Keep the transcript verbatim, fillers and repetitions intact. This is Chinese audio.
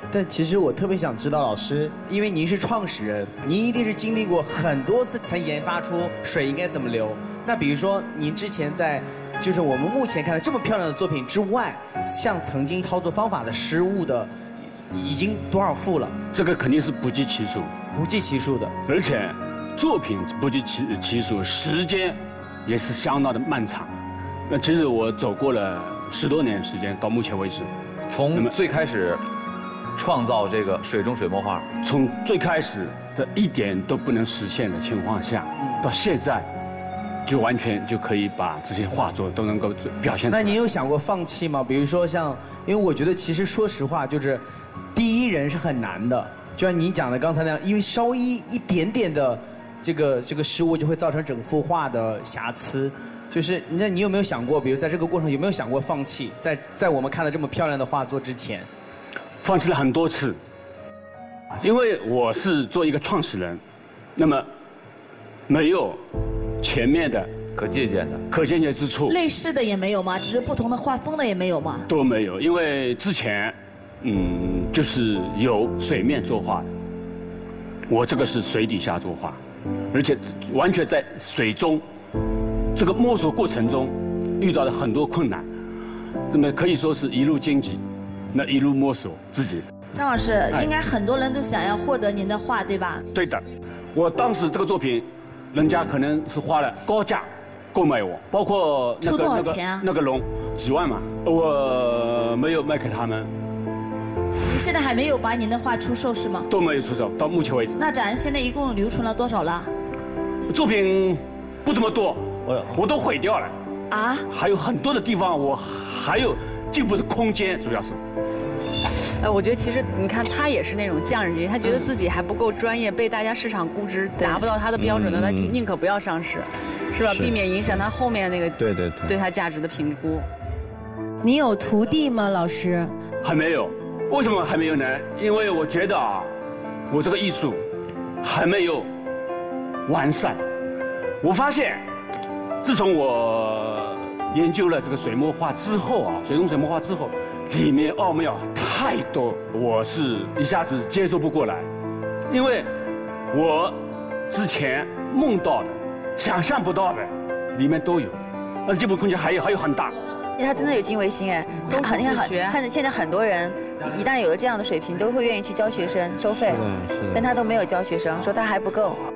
但其实我特别想知道，老师，因为您是创始人，您一定是经历过很多次才研发出水应该怎么流。那比如说，您之前在，就是我们目前看到这么漂亮的作品之外，像曾经操作方法的失误的，已经多少副了？ 这个肯定是不计其数， 不计其数的。 而且作品不计其其数，时间也是相当的漫长。那其实我走过了十多年时间，到目前为止， 从最开始。创造这个水中水墨画， 从最开始的一点都不能实现的情况下，到现在，就完全就可以把这些画作都能够表现出来。 那您有想过放弃吗？比如说像，因为我觉得其实说实话，就是第一人是很难的，就像您讲的刚才那样，因为稍一一点点的这个这个失误，就会造成整幅画的瑕疵。就是那你有没有想过，比如在这个过程有没有想过放弃？在在我们看到这么漂亮的画作之前。 放弃了很多次，因为我是做一个创始人，那么没有前面的可借鉴的可借鉴之处， 类似的也没有吗？只是不同的画风的也没有吗？ 都没有，因为之前嗯就是有水面作画的，我这个是水底下作画，而且完全在水中这个摸索过程中遇到了很多困难，那么可以说是一路荆棘。那一路摸索自己。 张老师，应该很多人都想要获得您的画，对吧？ 对的，我当时这个作品，人家可能是花了高价购买我，包括那个出多少钱啊？ 那个龙几万嘛，我没有卖给他们。 您现在还没有把您的画出售是吗？ 都没有出售，到目前为止。 那咱现在一共留存了多少了？ 作品不这么多，我我都毁掉了。 啊？ 还有很多的地方我还有进步的空间，主要是。 呃，我觉得其实你看他也是那种匠人精神，他觉得自己还不够专业，被大家市场估值达不到他的标准的，他宁可不要上市，是吧？避免影响他后面那个对对对对他价值的评估。 你有徒弟吗，老师？ 还没有，为什么还没有呢？因为我觉得啊，我这个艺术还没有完善。我发现，自从我研究了这个水墨画之后啊，水中水墨画之后。里面奥妙太多，我是一下子接受不过来，因为我之前梦到的、想象不到的，里面都有，而且进步空间还有还有很大。 他真的有金维心哎，他很很很，现在很多人一旦有了这样的水平，都会愿意去教学生收费，但他都没有教学生，说他还不够。